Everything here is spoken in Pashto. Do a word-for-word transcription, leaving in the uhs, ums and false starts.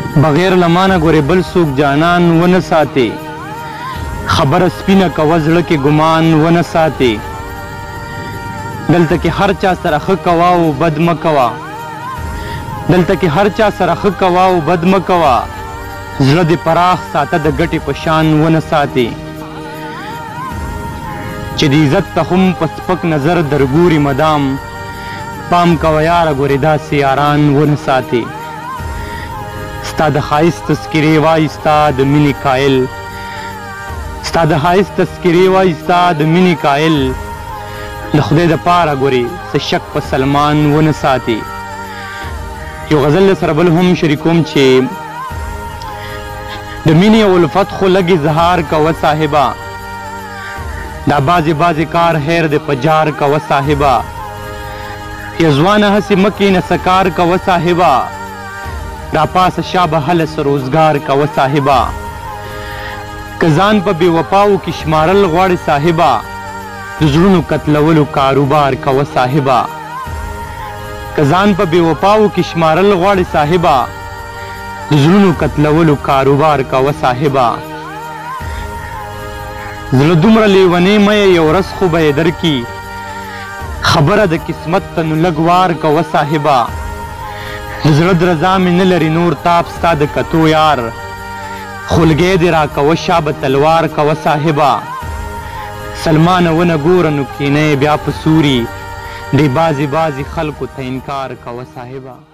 بغیر لمانه ګورې بل څوک جانان ونه ساتې خبره سپینه کوه زړه کې ګمان ونه ساتې دلته کې هر چا سره ښه کوه او بد مه کوه دلته کې هر چا سره ښه کوه او بد مه کوه زړه دې پراخ ساته د ګټې په شان ونه ساتې چې د عزت ته هم په سپک نظر درګوري مدام پام کوه یاره ګورې داسې یاران ونه ساتې ستا د ښایست تذکرې وایي ستا د مینې قایل ستا د ښایست تذکرې وایي ستا د مینې قایل د خدای دپاره ګورې څه شک په سلمان ونه ساتې یو غزل سره بل هم شریکوم چې د مینې او الفت خو لږ اظهار کوه صاحبه دا بعضې بعضې کار خیر د په جار کوه صاحبه یا ځوانه هسې مه کښېنه څه کار کوه صاحبه را پاسه شا به هله څه روزګار کوه صاحبه که ځان په بې وفاو کې شمارل غواړې صاحبه د زړونو قتلولو کاروبار کوه صاحبه که ځان په بې وفاو کې شمارل غواړې صاحبه د زړونو قتلولو کاروبار کوه صاحبه زړه دومره لیونی مه یې یو ورځ خو به یې درکي خبره د قسمت ته نو لږ وار کوه صاحبه د زړه درزا مې نه لري نور تاپ ستا د کتو یار خولګی دې راکوه شا به تلوار کوه صاحبه سلمانه ونه ګوره نو کینه بیا په سوري دې بعضې بعضې خلکو ته انکار کوه صاحبه